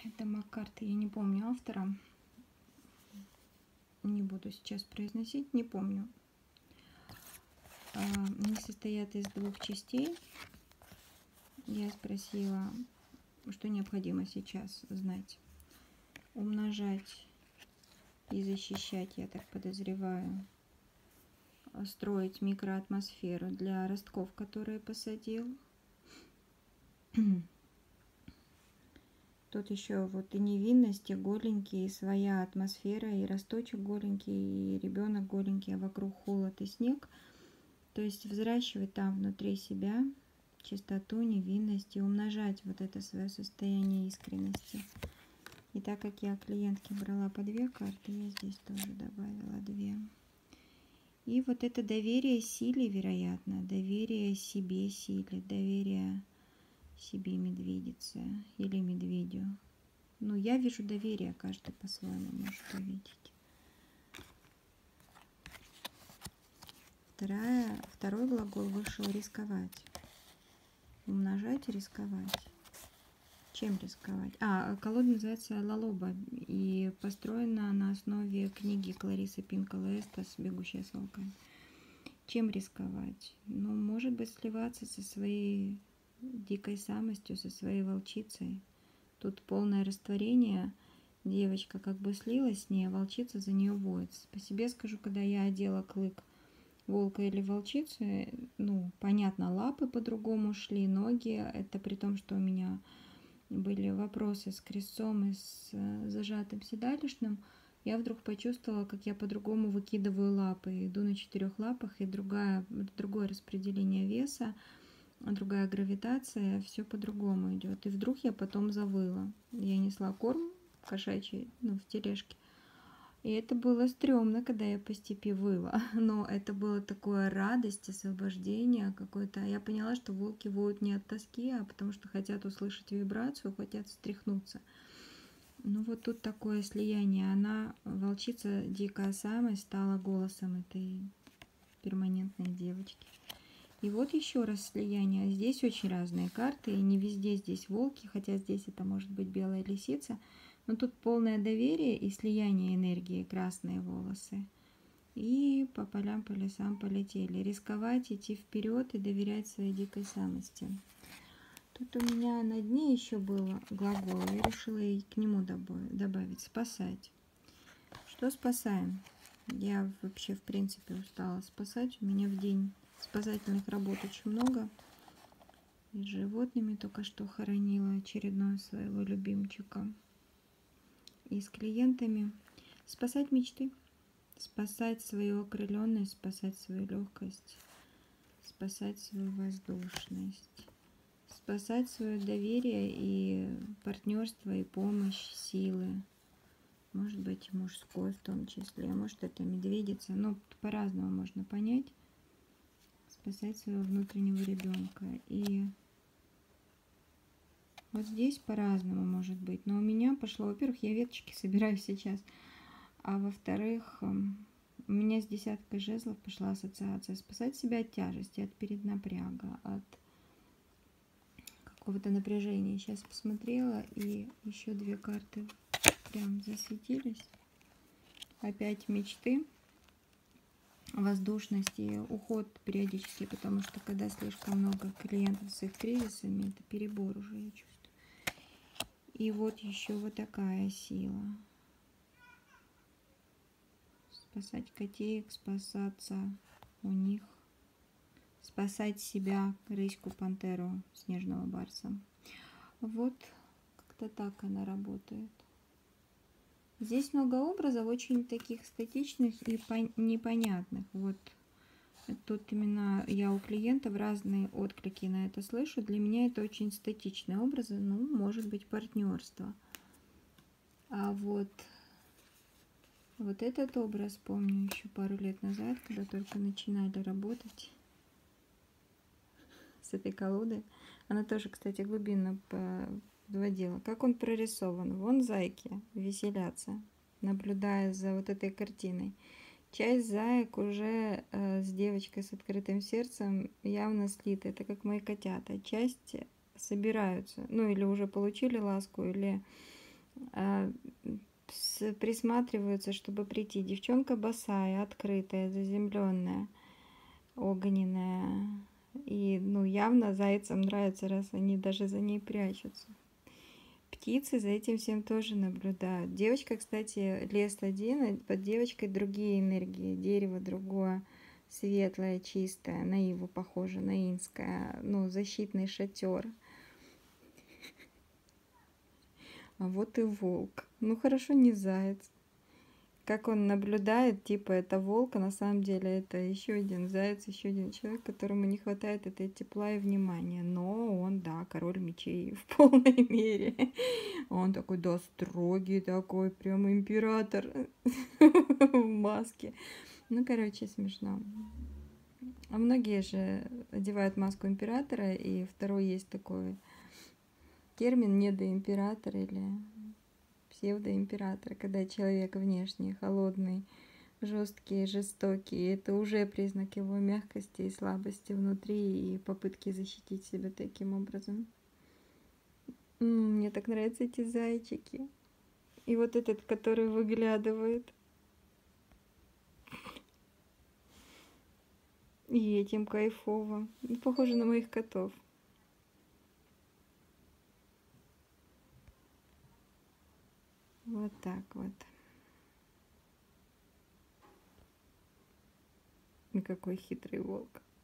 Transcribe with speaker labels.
Speaker 1: Это Маккарты, я не помню автора. Не буду сейчас произносить, не помню. Они состоят из 2 частей. Я спросила, что необходимо сейчас знать. Умножать и защищать, я так подозреваю. Строить микроатмосферу для ростков, которые посадил. Тут еще вот и невинность, и голенький, и своя атмосфера, и росточек голенький, и ребенок голенький, а вокруг холод и снег. То есть взращивать там внутри себя чистоту, невинность и умножать вот это свое состояние искренности. И так как я клиентке брала по 2 карты, я здесь тоже добавила 2. И вот это доверие силе, вероятно, доверие себе силе, доверие себе медведице или медведю. Ну, я вижу доверие, каждый по-своему может увидеть. Второй глагол вышел рисковать. Умножать и рисковать. Чем рисковать? Колода называется Лалоба и построена на основе книги Кларисы Пинкола Эстас «Бегущая с волками». Чем рисковать? Ну, может быть, сливаться со своей дикой самостью, со своей волчицей. Тут полное растворение. Девочка как бы слилась с ней, а волчица за нее воет. По себе скажу, когда я одела клык волка или волчицы, ну, понятно, лапы по-другому шли, ноги. Это при том, что у меня были вопросы с крестцом и с зажатым седалищным. Я вдруг почувствовала, как я по-другому выкидываю лапы. Иду на 4 лапах, и другое распределение веса, другая гравитация, все по-другому идет. И вдруг я потом завыла. Я несла корм кошачий, в тележке. И это было стрёмно, когда я по степи выла. Но это было такое радость, освобождение какое-то. Я поняла, что волки воют не от тоски, а потому что хотят услышать вибрацию, хотят встряхнуться. Ну вот тут такое слияние. Она, волчица, дикая самость, стала голосом этой перманентной девочки. И вот еще раз слияние. Здесь очень разные карты, и не везде здесь волки, хотя здесь это может быть белая лисица. Но тут полное доверие и слияние энергии, красные волосы. И по полям, по лесам полетели. Рисковать, идти вперед и доверять своей дикой самости. Тут у меня на дне еще было глагол. Я решила и к нему добавить спасать. Что спасаем? Я вообще, в принципе, устала спасать. У меня в день спасательных работ очень много. И с животными только что хоронила очередного своего любимчика. И с клиентами. Спасать мечты. Спасать свою окрыленность, спасать свою легкость. Спасать свою воздушность. Спасать свое доверие и партнерство, и помощь, силы. Может быть, мужской в том числе. Может, это медведица. Но по-разному можно понять. Спасать своего внутреннего ребенка. И вот здесь по-разному может быть. Но у меня пошло, во-первых, я веточки собираю сейчас. А во-вторых, у меня с 10 жезлов пошла ассоциация. Спасать себя от тяжести, от переднапряга, от какого-то напряжения. Сейчас посмотрела, и еще 2 карты прям засветились. Опять мечты, воздушность и уход периодически, потому что когда слишком много клиентов с их кризисами, это перебор уже, я чувствую. И вот еще вот такая сила. Спасать котеек, спасаться у них. Спасать себя, рыську, пантеру, снежного барса. Вот как-то так она работает. Здесь много образов, очень таких статичных и непонятных. Вот тут именно я у клиентов разные отклики на это слышу. Для меня это очень статичные образы, ну, может быть, партнерство. А вот этот образ помню еще пару лет назад, когда только начинали работать с этой колодой. Она тоже, кстати, глубинно подводила. Как он прорисован? Вон зайки веселятся, наблюдая за вот этой картиной. Часть заек уже с девочкой с открытым сердцем явно слита. Это как мои котята. Часть собираются, ну или уже получили ласку, или а, присматриваются, чтобы прийти. Девчонка босая, открытая, заземленная, огненная. И, ну, явно зайцам нравится, раз они даже за ней прячутся. Птицы за этим всем тоже наблюдают. Девочка, кстати, лес один, а под девочкой другие энергии. Дерево другое, светлое, чистое, на иву похоже, на инское. Ну, защитный шатер. А вот и волк. Ну, хорошо, не заяц. Как он наблюдает, типа, это волк, а на самом деле это еще один заяц, еще один человек, которому не хватает этой тепла и внимания. Но он, да, король мечей в полной мере. Он такой, да, строгий такой, прям император в маске. Ну, короче, смешно. А многие же одевают маску императора, и второй есть такой термин недоимператор или псевдоимператор, когда человек внешне холодный, жесткий, жестокий. Это уже признак его мягкости и слабости внутри и попытки защитить себя таким образом. Мне так нравятся эти зайчики. И вот этот, который выглядывает. И этим кайфово. Похоже на моих котов. Вот так вот. И какой хитрый волк.